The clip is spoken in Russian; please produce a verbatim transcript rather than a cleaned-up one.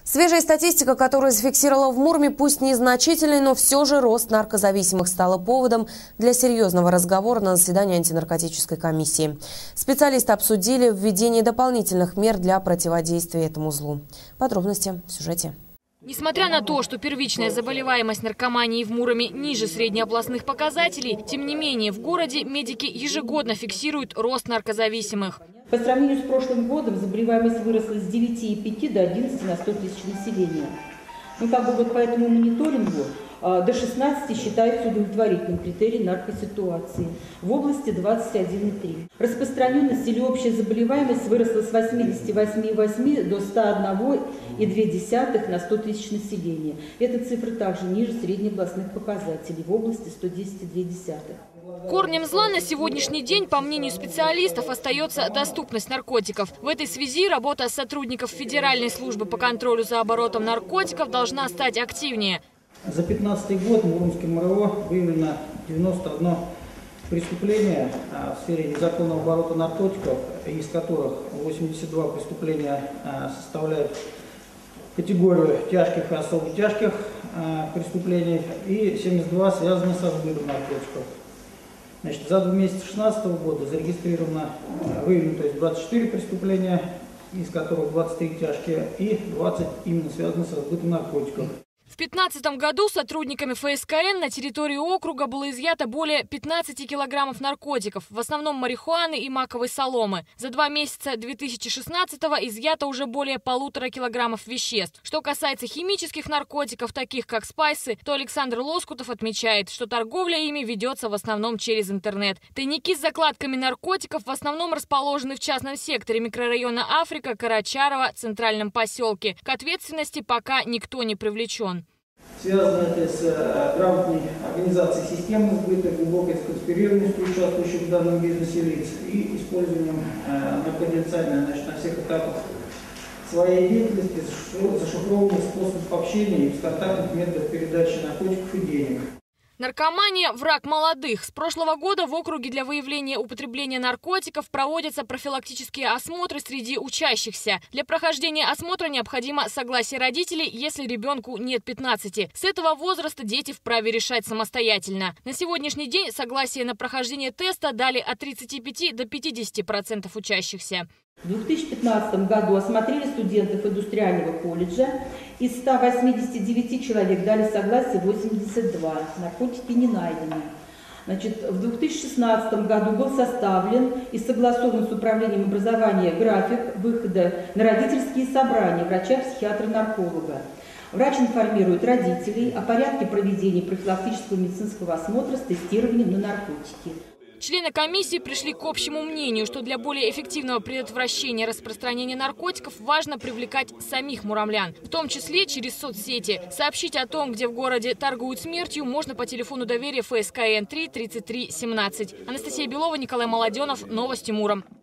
Свежая статистика, которую зафиксировала в Мурме, пусть незначительный, но все же рост наркозависимых стала поводом для серьезного разговора на заседании антинаркотической комиссии. Специалисты обсудили введение дополнительных мер для противодействия этому злу. Подробности в сюжете. Несмотря на то, что первичная заболеваемость наркомании в Муроме ниже среднеобластных показателей, тем не менее в городе медики ежегодно фиксируют рост наркозависимых. По сравнению с прошлым годом заболеваемость выросла с девяти и пяти до одиннадцати на сто тысяч населения. Ну, как бы вот по этому мониторингу до шестнадцати считается удовлетворительным критерий наркоситуации. В области двадцать один и три. Распространенность или общая заболеваемость выросла с восьмидесяти восьми и восьми до ста одного и двух десятых на сто тысяч населения. Эта цифра также ниже среднеобластных показателей. В области сто десять и две десятых. Корнем зла на сегодняшний день, по мнению специалистов, остается доступность наркотиков. В этой связи работа сотрудников Федеральной службы по контролю за оборотом наркотиков должна стать активнее. За две тысячи пятнадцатый год в Муромском МРО выявлено девяносто одно преступление в сфере незаконного оборота наркотиков, из которых восемьдесят два преступления составляют категорию тяжких и особо тяжких преступлений, и семьдесят два связаны со сбытом наркотиков. Значит, за два месяца две тысячи шестнадцатого года зарегистрировано, выявлено, то есть двадцать четыре преступления, из которых двадцать три тяжкие и двадцать именно связаны со сбытом наркотиков. В две тысячи пятнадцатом году сотрудниками эф эс ка эн на территории округа было изъято более пятнадцати килограммов наркотиков, в основном марихуаны и маковой соломы. За два месяца две тысячи шестнадцатого изъято уже более полутора килограммов веществ. Что касается химических наркотиков, таких как спайсы, то Александр Лоскутов отмечает, что торговля ими ведется в основном через интернет. Тайники с закладками наркотиков в основном расположены в частном секторе микрорайона Африка, Карачарова, Центральном поселке. К ответственности пока никто не привлечен. Связано это с э, грамотной организацией системы сбыта, глубокой сконспирированностью участвующих в данном бизнесе лиц и использованием э, конфиденциально, значит, на всех этапах своей деятельности зашифрованных способов общения и бесконтактных методов передачи наркотиков и денег. Наркомания – враг молодых. С прошлого года в округе для выявления употребления наркотиков проводятся профилактические осмотры среди учащихся. Для прохождения осмотра необходимо согласие родителей, если ребенку нет пятнадцати. С этого возраста дети вправе решать самостоятельно. На сегодняшний день согласие на прохождение теста дали от тридцати пяти до пятидесяти процентов учащихся. В две тысячи пятнадцатом году осмотрели студентов индустриального колледжа. Из ста восьмидесяти девяти человек дали согласие восемьдесят два. Наркотики не найдены. Значит, в две тысячи шестнадцатом году был составлен и согласован с управлением образования график выхода на родительские собрания врача-психиатра-нарколога. Врач информирует родителей о порядке проведения профилактического медицинского осмотра с тестированием на наркотики. Члены комиссии пришли к общему мнению, что для более эффективного предотвращения распространения наркотиков важно привлекать самих муромлян, в том числе через соцсети. Сообщить о том, где в городе торгуют смертью, можно по телефону доверия эф эс ка эн три тридцать три семнадцать. Анастасия Белова, Николай Молоденов. Новости Муром.